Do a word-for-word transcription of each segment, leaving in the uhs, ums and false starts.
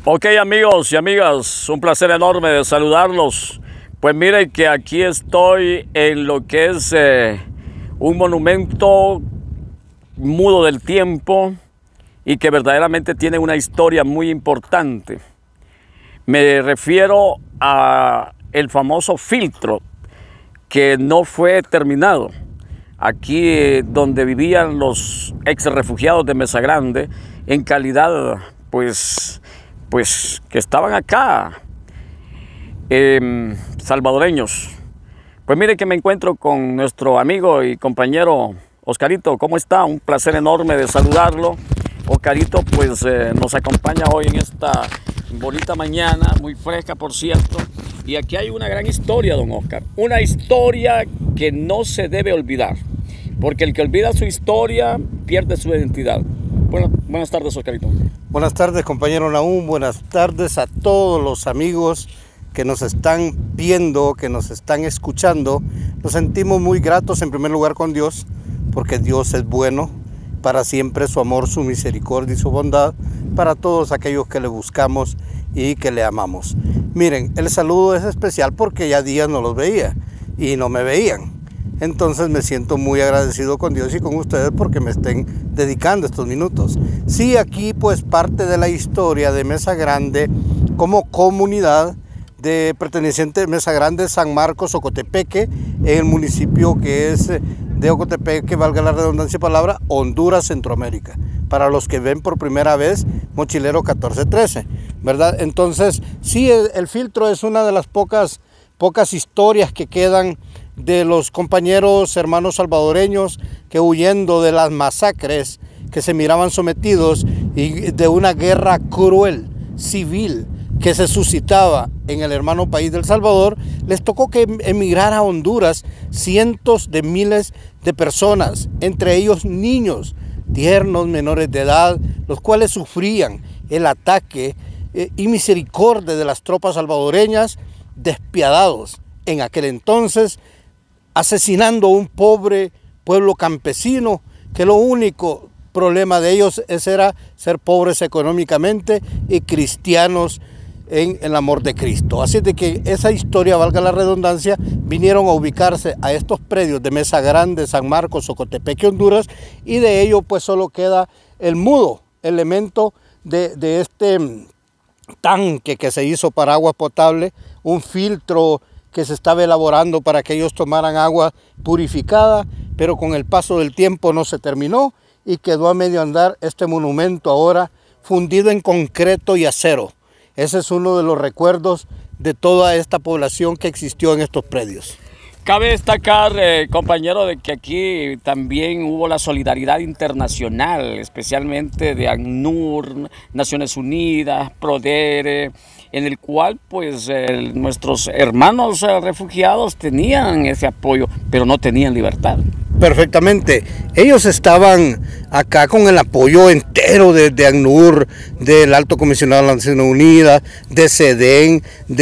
Ok, amigos y amigas, un placer enorme de saludarlos. Pues miren que aquí estoy en lo que es eh, un monumento mudo del tiempo y que verdaderamente tiene una historia muy importante. Me refiero a el famoso filtro que no fue terminado. Aquí eh, donde vivían los ex refugiados de Mesa Grande, en calidad pues, pues que estaban acá, eh, salvadoreños. Pues mire que me encuentro con nuestro amigo y compañero Oscarito. ¿Cómo está? Un placer enorme de saludarlo. Oscarito pues eh, nos acompaña hoy en esta bonita mañana, muy fresca por cierto. Y aquí hay una gran historia, don Oscar. Una historia que no se debe olvidar. Porque el que olvida su historia pierde su identidad. Buenas, buenas tardes, Oscarito. Buenas tardes, compañero Nahum. Buenas tardes a todos los amigos que nos están viendo, que nos están escuchando. Nos sentimos muy gratos en primer lugar con Dios, porque Dios es bueno. Para siempre su amor, su misericordia y su bondad para todos aquellos que le buscamos y que le amamos. Miren, el saludo es especial porque ya días no los veía y no me veían. Entonces me siento muy agradecido con Dios y con ustedes porque me estén dedicando estos minutos. Sí, aquí pues parte de la historia de Mesa Grande como comunidad de perteneciente a Mesa Grande, San Marcos, Ocotepeque, en el municipio que es de Ocotepeque, valga la redundancia de palabra, Honduras, Centroamérica. Para los que ven por primera vez Mochilero catorce trece, ¿verdad? Entonces, sí, el, el filtro es una de las pocas, pocas historias que quedan de los compañeros hermanos salvadoreños que huyendo de las masacres que se miraban sometidos y de una guerra cruel, civil, que se suscitaba en el hermano país del Salvador, les tocó que emigrar a Honduras cientos de miles de personas, entre ellos niños, tiernos, menores de edad, los cuales sufrían el ataque eh, y misericordia de las tropas salvadoreñas, despiadados en aquel entonces, asesinando a un pobre pueblo campesino que lo único problema de ellos era ser pobres económicamente y cristianos en el amor de Cristo. Así de que esa historia, valga la redundancia, vinieron a ubicarse a estos predios de Mesa Grande, San Marcos, Ocotepeque, Honduras, y de ello pues solo queda el mudo elemento de, de este tanque que se hizo para agua potable, un filtro que se estaba elaborando para que ellos tomaran agua purificada, pero con el paso del tiempo no se terminó y quedó a medio andar este monumento ahora fundido en concreto y acero. Ese es uno de los recuerdos de toda esta población que existió en estos predios. Cabe destacar, eh, compañero, de que aquí también hubo la solidaridad internacional, especialmente de ACNUR, Naciones Unidas, PRODERE, en el cual pues eh, nuestros hermanos eh, refugiados tenían ese apoyo, pero no tenían libertad. Perfectamente. Ellos estaban acá con el apoyo entero de, de ACNUR, del Alto Comisionado de las Naciones Unidas, de SEDEN,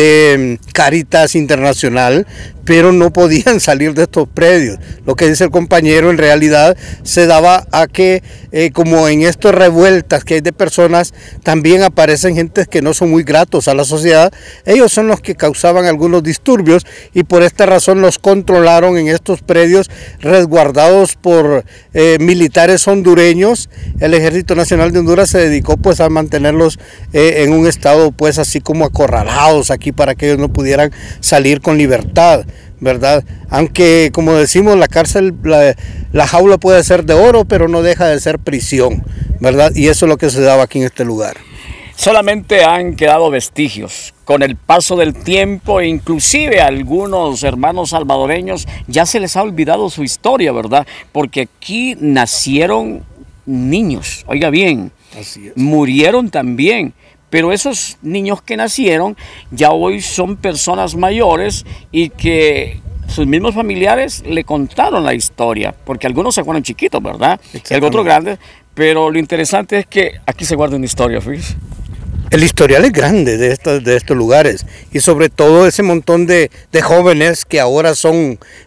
de Caritas Internacional, pero no podían salir de estos predios. Lo que dice el compañero en realidad se daba a que eh, como en estas revueltas que hay de personas, también aparecen gentes que no son muy gratos a la sociedad. Ellos son los que causaban algunos disturbios y por esta razón los controlaron en estos predios resguardados por eh, militares hondureños. El Ejército Nacional de Honduras se dedicó pues a mantenerlos eh, en un estado pues así como acorralados aquí para que ellos no pudieran salir con libertad, ¿verdad? Aunque como decimos, la cárcel, la, la jaula puede ser de oro, pero no deja de ser prisión, ¿verdad? Y eso es lo que se daba aquí en este lugar. Solamente han quedado vestigios. Con el paso del tiempo, inclusive a algunos hermanos salvadoreños ya se les ha olvidado su historia, ¿verdad? Porque aquí nacieron niños, oiga bien, Así es. Murieron también. Pero esos niños que nacieron ya hoy son personas mayores y que sus mismos familiares le contaron la historia, porque algunos se fueron chiquitos, ¿verdad? Y otros grandes, pero lo interesante es que aquí se guarda una historia, fíjese. El historial es grande de estos, de estos lugares y sobre todo ese montón de, de jóvenes que ahora son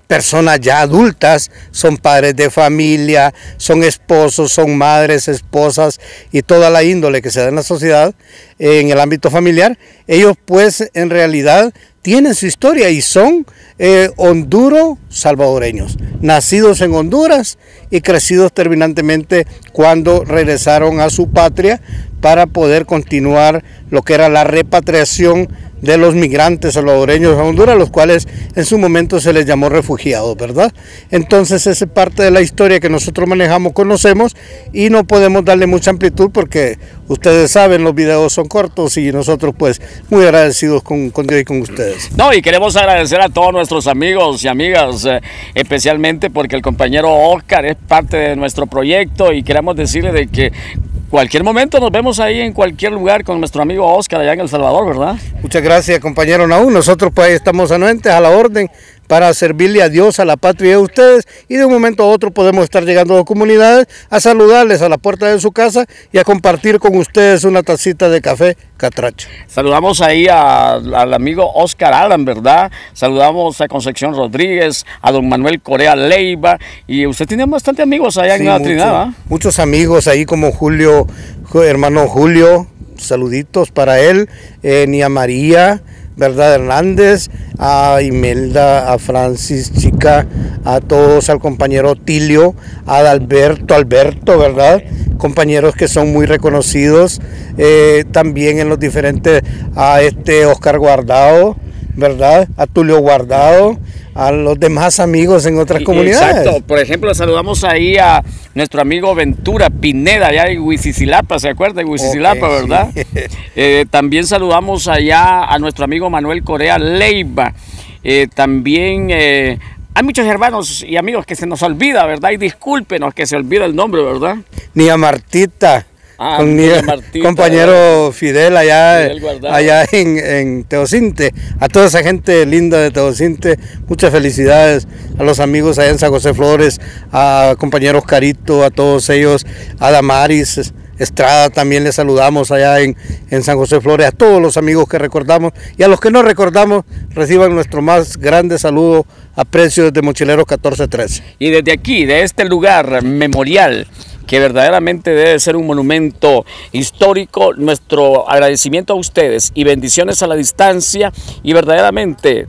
personas ya adultas, son padres de familia, son esposos, son madres, esposas y toda la índole que se da en la sociedad, en el ámbito familiar. Ellos pues en realidad tienen su historia y son eh, honduro-salvadoreños, nacidos en Honduras y crecidos terminantemente cuando regresaron a su patria para poder continuar lo que era la repatriación de los migrantes salvadoreños a Honduras, los cuales en su momento se les llamó refugiados, ¿verdad? Entonces esa es parte de la historia que nosotros manejamos, conocemos, y no podemos darle mucha amplitud porque ustedes saben, los videos son cortos y nosotros pues muy agradecidos con, con Dios y con ustedes. No, y queremos agradecer a todos nuestros amigos y amigas, eh, especialmente porque el compañero Oscar es parte de nuestro proyecto y queremos decirle de que cualquier momento nos vemos ahí en cualquier lugar con nuestro amigo Oscar allá en El Salvador, ¿verdad? Muchas gracias, compañero Nahum. Nosotros pues ahí estamos anuentes a la orden para servirle a Dios, a la patria y a ustedes, y de un momento a otro podemos estar llegando a comunidades a saludarles a la puerta de su casa y a compartir con ustedes una tacita de café catracho. Saludamos ahí a, al amigo Oscar Alan, ¿verdad? Saludamos a Concepción Rodríguez, a don Manuel Correa Leiva, y usted tiene bastante amigos allá sí, en la Trinidad, ¿eh? Muchos amigos ahí como Julio, hermano Julio, saluditos para él, eh, Nia María, ¿verdad? Hernández, a Imelda, a Francis Chica, a todos, al compañero Tilio, a Alberto, Alberto, ¿verdad? Compañeros que son muy reconocidos, eh, también en los diferentes, a este Oscar Guardado, ¿verdad? A Tulio Guardado, a los demás amigos en otras comunidades. Exacto, por ejemplo, saludamos ahí a nuestro amigo Ventura Pineda, allá en Huizicilapa, ¿se acuerda? En Huizicilapa, okay, ¿verdad? Sí. Eh, también saludamos allá a nuestro amigo Manuel Correa Leiva. Eh, también eh, hay muchos hermanos y amigos que se nos olvida, ¿verdad? Y discúlpenos que se olvida el nombre, ¿verdad? Ni a Martita. Ah, con mi Martita, compañero Fidel allá, Fidel allá en, en Teocinte, a toda esa gente linda de Teocinte, muchas felicidades a los amigos allá en San José Flores, a compañeros Carito, a todos ellos, a Damaris Estrada también les saludamos allá en, en San José Flores, a todos los amigos que recordamos y a los que no recordamos reciban nuestro más grande saludo, aprecio desde Mochileros catorce trece. Y desde aquí, de este lugar memorial, que verdaderamente debe ser un monumento histórico, nuestro agradecimiento a ustedes y bendiciones a la distancia, y verdaderamente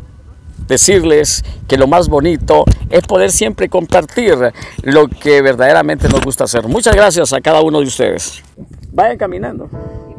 decirles que lo más bonito es poder siempre compartir lo que verdaderamente nos gusta hacer. Muchas gracias a cada uno de ustedes. Vayan caminando.